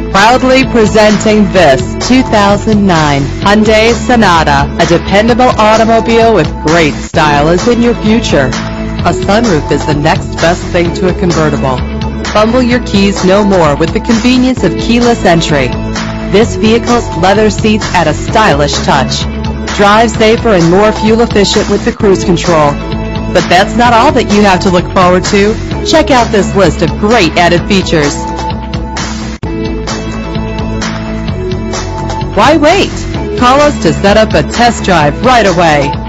Proudly presenting this 2009 Hyundai Sonata. A dependable automobile with great style is in your future. A sunroof is the next best thing to a convertible. Fumble your keys no more with the convenience of keyless entry. This vehicle's leather seats add a stylish touch. Drive safer and more fuel efficient with the cruise control. But that's not all that you have to look forward to. Check out this list of great added features. Why wait? Call us to set up a test drive right away.